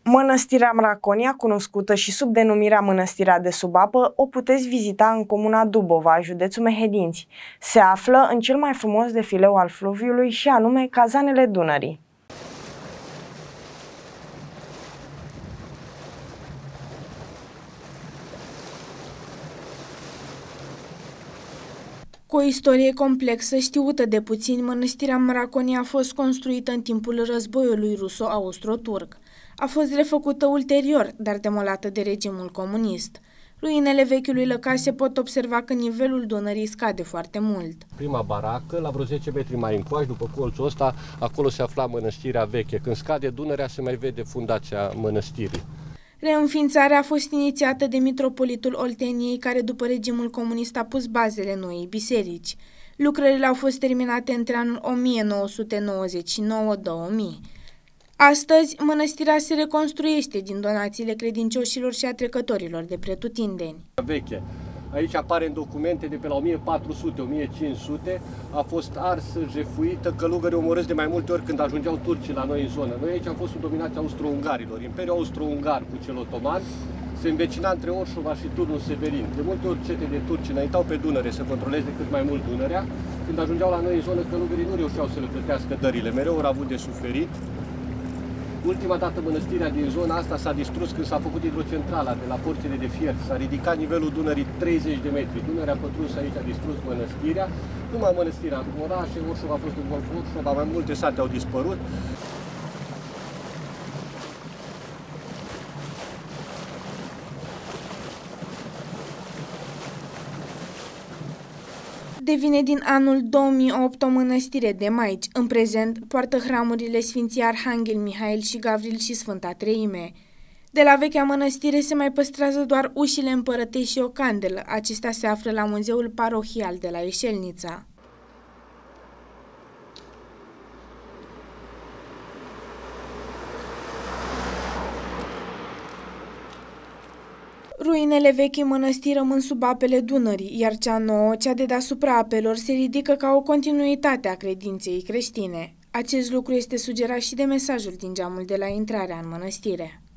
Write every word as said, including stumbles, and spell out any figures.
Mănăstirea Mraconia, cunoscută și sub denumirea Mănăstirea de sub apă, o puteți vizita în comuna Dubova, județul Mehedinți. Se află în cel mai frumos defileu al fluviului și anume Cazanele Dunării. Cu o istorie complexă știută de puțini, Mănăstirea Mraconia a fost construită în timpul războiului ruso-austro-turc. A fost refăcută ulterior, dar demolată de regimul comunist. Ruinele vechiului lăcaș se pot observa că nivelul Dunării scade foarte mult. Prima baracă, la vreo zece metri mai încoace, după colțul ăsta, acolo se afla mănăstirea veche. Când scade Dunărea, se mai vede fundația mănăstirii. Reînființarea a fost inițiată de mitropolitul Olteniei, care după regimul comunist a pus bazele noii biserici. Lucrările au fost terminate între anul o mie nouă sute nouăzeci și nouă - două mii. Astăzi, mănăstirea se reconstruiește din donațiile credincioșilor și a trecătorilor de pretutindeni. Veche. Aici apare în documente de pe la o mie patru sute - o mie cinci sute, a fost arsă, jefuită, călugări omorâți de mai multe ori când ajungeau turcii la noi în zonă. Noi aici am fost sub dominația austro-ungarilor. Imperiul austro-ungar cu cel otoman se învecina între Orșova și Turnul Severin. De multe ori cete de turci înaintau pe Dunăre să controleze cât mai mult Dunărea. Când ajungeau la noi în zonă, călugării nu reușeau să le plătească dările. Mereu au avut de suferit. Ultima dată mănăstirea din zona asta s-a distrus când s-a făcut hidrocentrala de la porțile de fier. S-a ridicat nivelul Dunării treizeci de metri. Dunărea a pătruns aici, a distrus mănăstirea. Numai mănăstirea, orașe, Orșova a fost în Golf Orșova, mai multe sate au dispărut. Devine din anul două mii opt o mănăstire de maici. În prezent poartă hramurile Sfinții Arhanghel Mihail și Gavril și Sfânta Treime. De la vechea mănăstire se mai păstrează doar ușile împărătești și o candelă. Acesta se află la Muzeul Parohial de la Eșelnița. Ruinele vechii mănăstiri rămân sub apele Dunării, iar cea nouă, cea de deasupra apelor, se ridică ca o continuitate a credinței creștine. Acest lucru este sugerat și de mesajul din geamul de la intrarea în mănăstire.